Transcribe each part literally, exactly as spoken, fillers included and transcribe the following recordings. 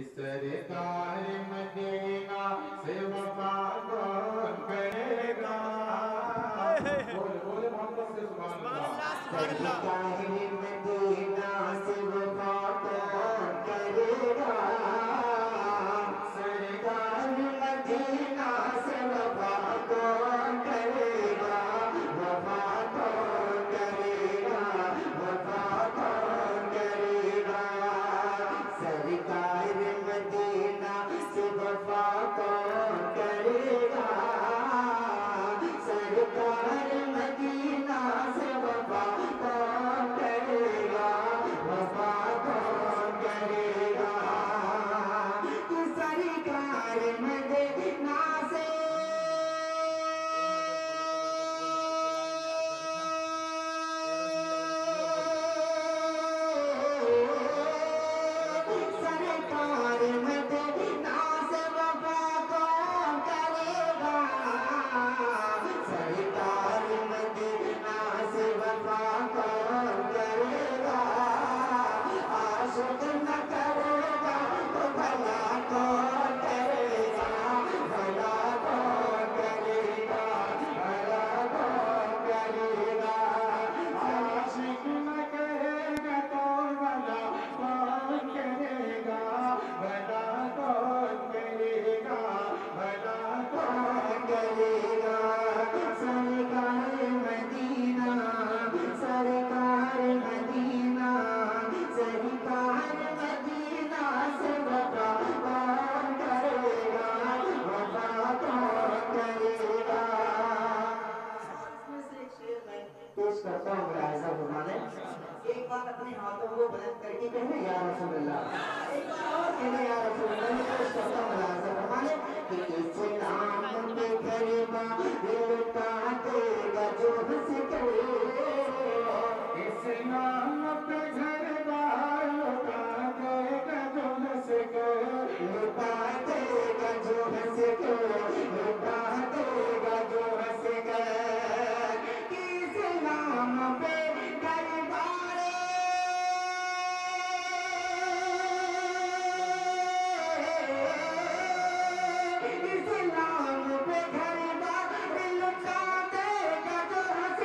सरकार मदीना से वफा कौन करेगा बोल बोल मोहम्मद से सुभान अल्लाह सरकार मदीना से वफा कौन करेगा सरकार मदीना से वफा कौन करेगा वफा कौन करेगा वफा कौन करेगा सरकार मदीना से वफा कौन करेगा सरकार मदीना से वफा कौन करेगा वफा कौन करेगा कि सरकार मदीना से सरकार मदीना से वफा कौन करेगा सरकार मदीना से वफा कौन करेगा आशिक न करेगा तो भला कौन करेगा भला कौन करेगा भला कौन करेगा आशिक न करेगा तो भला कौन करेगा भला कौन करेगा भला कौन करेगा सरकार मदीना सरकार मदीना सरकार मदीना से वफा कौन करेगा वफा कौन करेगा इसमें से एक शेर मैं पेश करता हूँ मुलाहिज़ा फरमाने एक बार अपने हाथों को बुलंद करके कहना या रसूल अल्लाह एक बार और कहना या रसूल अल्लाह मैं पेश करता हूँ मुलाहिज़ा फरमाने कि इस्लाम पे गरीबा दिल का देगा जो हंस करे इस्लाम पे गरीबा लुटा देगा जो हंस करे लुटा देगा जो हंस करे लुटा देगा जो हंस करे कि इस्लाम पे गरीबा इस्लाम पे गरीबा लुटा देगा जो हंस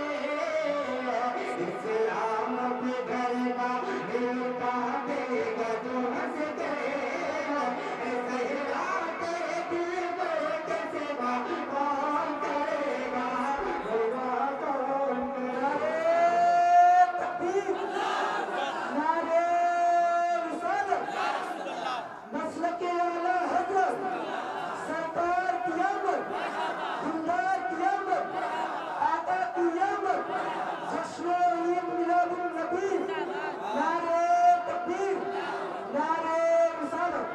करे इस्लाम पे गरीबा लुटा देगा जो हंस करे सहरा तेरे दिल में कैसे बात कौन करेगा सेवा कौन करेगा तकबीर नारे रिसालत मसलके आला हज़रत सरकार क़यामत दिलदार क़यामत आका क़यामत जश्न ईद मिलादुन नबी नारे तकबीर नारे रिसालत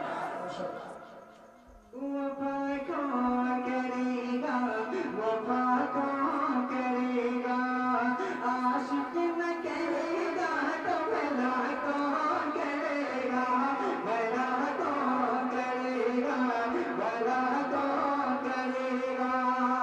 वफा कौन करेगा वफा कौन करेगा आशिक न करेगा तो भला कौन करेगा भला कौन करेगा भला कौन करेगा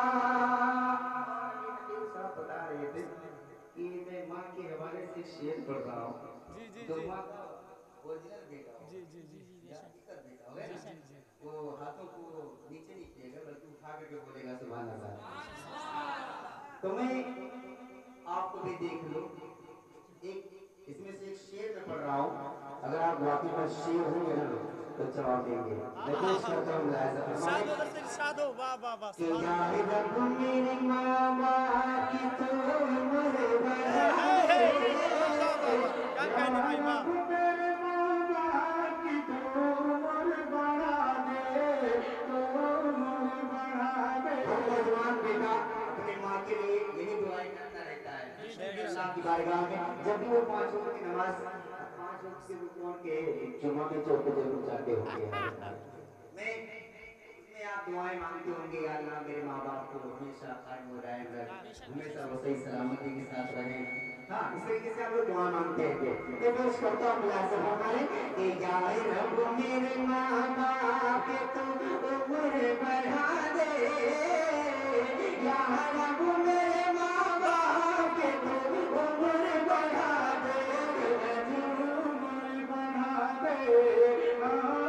साहब बता रहे थे कि मैं माँ के हवाले से शेर पढ़ रहा हूँ जी जी तो जी माँ का ओरिजिनल बेटा हो जी जी जी या हकीकत बेटा हो है ना वो हाथों को नीचे नहीं किएगा बल्कि उठा करके बोलेगा सुभान अल्लाह तो मैं आपको भी देख लो एक इसमें से एक शेर मैं पढ़ रहा हूँ अगर आप वाकई में शेर होंगे ना तो जवाब देंगे मैं पेश करता हूँ मुलाहिज़ा फरमाने शादो दर से शादो वाह वाह वाह कि या रब मेरी माँ बाप की तो उम्र बढ़ा दे क्या कहने भाई वाह मेरे माँ बाप की तो उम्र बढ़ा दे तो उम्र बढ़ा दे हर नौजवान बेटा अपने माँ के लिए यही दुआएं करता रहता है अल्लाह की बारगाह में जब भी वो पाँच वक्त की नमाज पाँच वक्त के रुकून के जुमा में चौक पे जरूर जाते होंगे मैं उसमें आप दुआएं मांगते होंगे या अल्लाह मेरे माँ बाप को हमेशा कायम हो रहे हमेशा वो सही सलामती के साथ रहे हाँ इस तरीके से आप लोग दुआ मांगते हैं मैं पेश करता हूँ मुलाहिज़ा फरमाने कि या रब मेरे माँ बाप के तू उम्र बढ़ा दे या रब मेरे माँ बाप के तू उम्र बढ़ा दे उम्र बढ़ा दे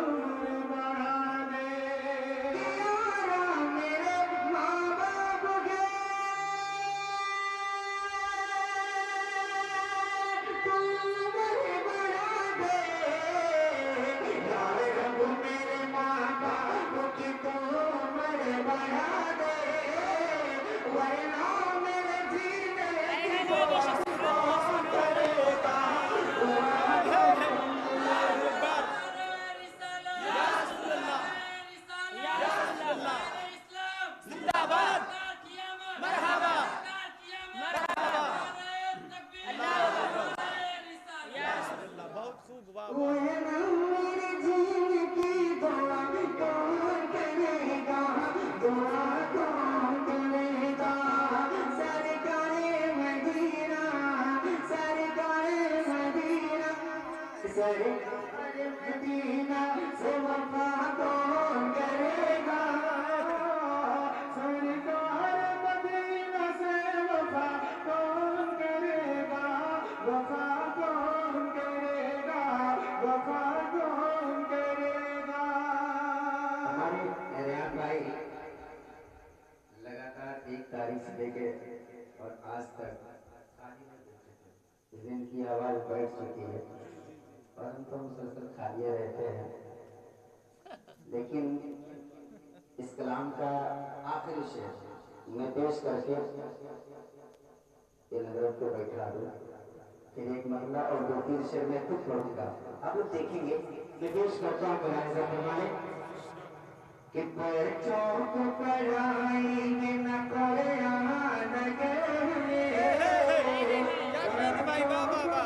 کون کرے گا؟ ہمارے ریان بھائی لگاتار ایک تاریخ سے لے کے اور آج تک ان کی آواز بیٹھ چکی ہے اور ہم تو مسلسل خالیے رہتے ہیں، لیکن اس کلام کا آخری شعر میں پیش کر کے یہ نظر کو بیٹھا دوں، پھر ایک مرلہ اور دو تین شعر میں خود پڑھوں گا، آپ لوگ دیکھیں گے میں پیش کرتا ہوں ملاحظہ فرمائیں کہ بچوں کو پڑھائیں گے نہ قرآن گے، کیا کہنے بھائی، واہ واہ واہ.